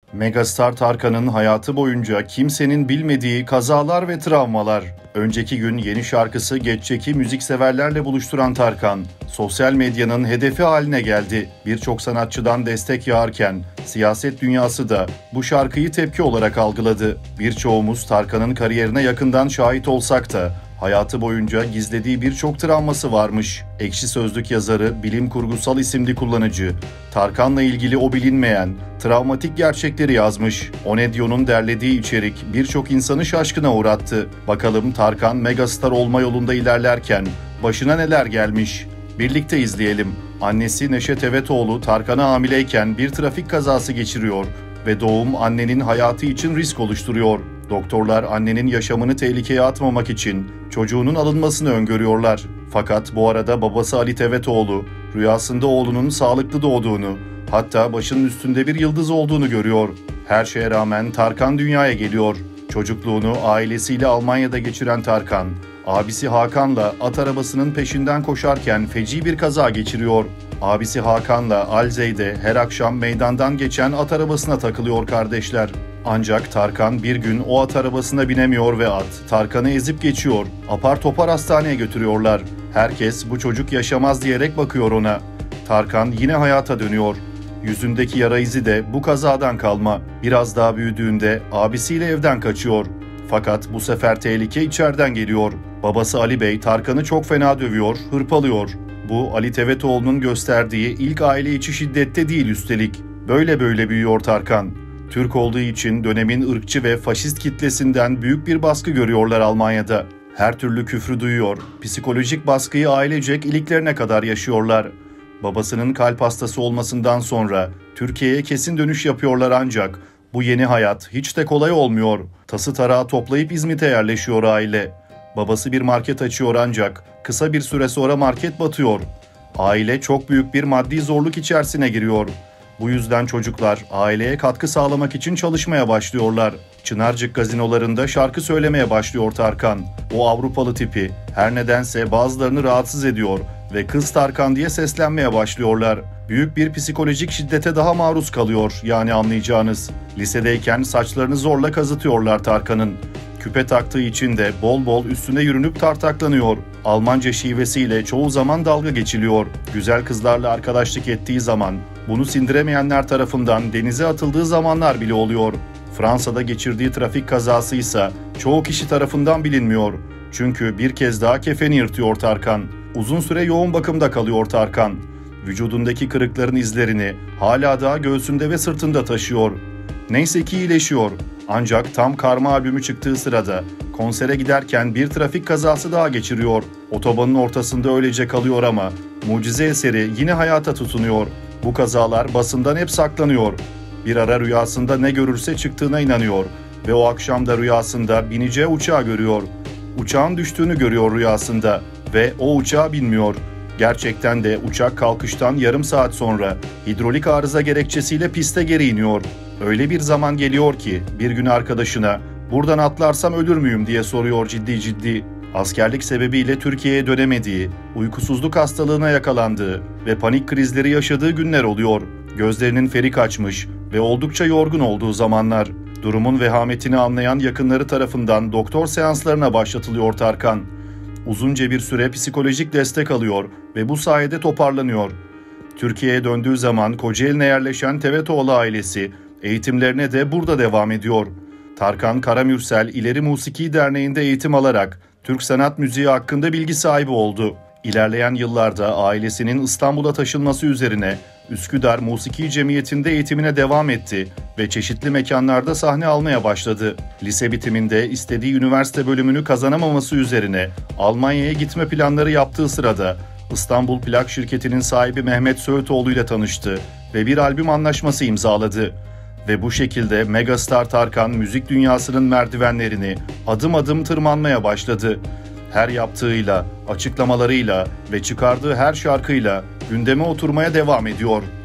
Megastar Tarkan'ın hayatı boyunca kimsenin bilmediği kazalar ve travmalar. Önceki gün yeni şarkısı Geçecek'i müzikseverlerle buluşturan Tarkan, sosyal medyanın hedefi haline geldi. Birçok sanatçıdan destek yağarken siyaset dünyası da bu şarkıyı tepki olarak algıladı. Birçoğumuz Tarkan'ın kariyerine yakından şahit olsak da hayatı boyunca gizlediği birçok travması varmış. Ekşi Sözlük yazarı, bilim kurgusal isimli kullanıcı, Tarkan'la ilgili o bilinmeyen, travmatik gerçekleri yazmış. Onedio'nun derlediği içerik birçok insanı şaşkına uğrattı. Bakalım Tarkan megastar olma yolunda ilerlerken başına neler gelmiş? Birlikte izleyelim. Annesi Neşet Evetoğlu Tarkan'a hamileyken bir trafik kazası geçiriyor ve doğum annenin hayatı için risk oluşturuyor. Doktorlar annenin yaşamını tehlikeye atmamak için çocuğunun alınmasını öngörüyorlar. Fakat bu arada babası Ali Tevetoğlu rüyasında oğlunun sağlıklı doğduğunu, hatta başının üstünde bir yıldız olduğunu görüyor. Her şeye rağmen Tarkan dünyaya geliyor. Çocukluğunu ailesiyle Almanya'da geçiren Tarkan, abisi Hakan'la at arabasının peşinden koşarken feci bir kaza geçiriyor. Abisi Hakan'la Alzey'de her akşam meydandan geçen at arabasına takılıyor kardeşler. Ancak Tarkan bir gün o at arabasına binemiyor ve at Tarkan'ı ezip geçiyor. Apar topar hastaneye götürüyorlar. Herkes bu çocuk yaşamaz diyerek bakıyor ona. Tarkan yine hayata dönüyor. Yüzündeki yara izi de bu kazadan kalma. Biraz daha büyüdüğünde abisiyle evden kaçıyor. Fakat bu sefer tehlike içeriden geliyor. Babası Ali Bey Tarkan'ı çok fena dövüyor, hırpalıyor. Bu Ali Tevetoğlu'nun gösterdiği ilk aile içi şiddette değil üstelik. Böyle büyüyor Tarkan. Türk olduğu için dönemin ırkçı ve faşist kitlesinden büyük bir baskı görüyorlar Almanya'da. Her türlü küfrü duyuyor, psikolojik baskıyı ailecek iliklerine kadar yaşıyorlar. Babasının kalp hastası olmasından sonra Türkiye'ye kesin dönüş yapıyorlar ancak bu yeni hayat hiç de kolay olmuyor. Tası tarağı toplayıp İzmit'e yerleşiyor aile. Babası bir market açıyor ancak kısa bir süre sonra market batıyor. Aile çok büyük bir maddi zorluk içerisine giriyor. Bu yüzden çocuklar aileye katkı sağlamak için çalışmaya başlıyorlar. Çınarcık gazinolarında şarkı söylemeye başlıyor Tarkan. O Avrupalı tipi her nedense bazılarını rahatsız ediyor ve kız Tarkan diye seslenmeye başlıyorlar. Büyük bir psikolojik şiddete daha maruz kalıyor, yani anlayacağınız. Lisedeyken saçlarını zorla kazıtıyorlar Tarkan'ın. Küpe taktığı için de bol bol üstüne yürünüp tartaklanıyor. Almanca şivesiyle çoğu zaman dalga geçiliyor. Güzel kızlarla arkadaşlık ettiği zaman bunu sindiremeyenler tarafından denize atıldığı zamanlar bile oluyor. Fransa'da geçirdiği trafik kazası ise çoğu kişi tarafından bilinmiyor. Çünkü bir kez daha kefeni yırtıyor Tarkan. Uzun süre yoğun bakımda kalıyor Tarkan. Vücudundaki kırıkların izlerini hala daha göğsünde ve sırtında taşıyor. Neyse ki iyileşiyor. Ancak tam Karma albümü çıktığı sırada konsere giderken bir trafik kazası daha geçiriyor. Otobanın ortasında öylece kalıyor ama mucize eseri yine hayata tutunuyor. Bu kazalar basından hep saklanıyor. Bir ara rüyasında ne görürse çıktığına inanıyor ve o akşam da rüyasında bineceği uçağı görüyor. Uçağın düştüğünü görüyor rüyasında ve o uçağa binmiyor. Gerçekten de uçak kalkıştan yarım saat sonra hidrolik arıza gerekçesiyle piste geri iniyor. Öyle bir zaman geliyor ki bir gün arkadaşına "Buradan atlarsam ölür müyüm?" diye soruyor ciddi. Askerlik sebebiyle Türkiye'ye dönemediği, uykusuzluk hastalığına yakalandığı ve panik krizleri yaşadığı günler oluyor. Gözlerinin feri kaçmış ve oldukça yorgun olduğu zamanlar. Durumun vehametini anlayan yakınları tarafından doktor seanslarına başlatılıyor Tarkan. Uzunca bir süre psikolojik destek alıyor ve bu sayede toparlanıyor. Türkiye'ye döndüğü zaman Kocaeli'ne yerleşen Tevetoğlu ailesi eğitimlerine de burada devam ediyor. Tarkan Karamürsel İleri Musiki Derneği'nde eğitim alarak Türk sanat müziği hakkında bilgi sahibi oldu. İlerleyen yıllarda ailesinin İstanbul'a taşınması üzerine Üsküdar Musiki Cemiyeti'nde eğitimine devam etti ve çeşitli mekanlarda sahne almaya başladı. Lise bitiminde istediği üniversite bölümünü kazanamaması üzerine Almanya'ya gitme planları yaptığı sırada İstanbul Plak Şirketi'nin sahibi Mehmet Söğütoğlu ile tanıştı ve bir albüm anlaşması imzaladı. Ve bu şekilde megastar Tarkan müzik dünyasının merdivenlerini adım adım tırmanmaya başladı. Her yaptığıyla, açıklamalarıyla ve çıkardığı her şarkıyla gündeme oturmaya devam ediyor.